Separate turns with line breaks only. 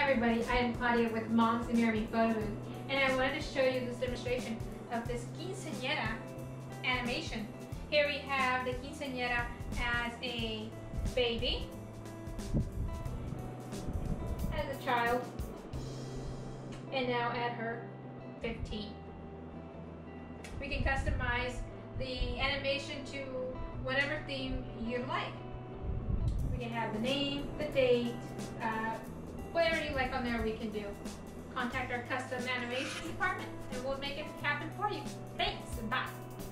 Hi everybody, I am Claudia with Quinceneara Photo, and I wanted to show you this demonstration of this quinceañera animation. Here we have the quinceañera as a baby, as a child, and now at her 15. We can customize the animation to whatever theme you like. We can have the name, the date, whatever you like on there we can do. Contact our custom animation department and we'll make it happen for you. Thanks and bye.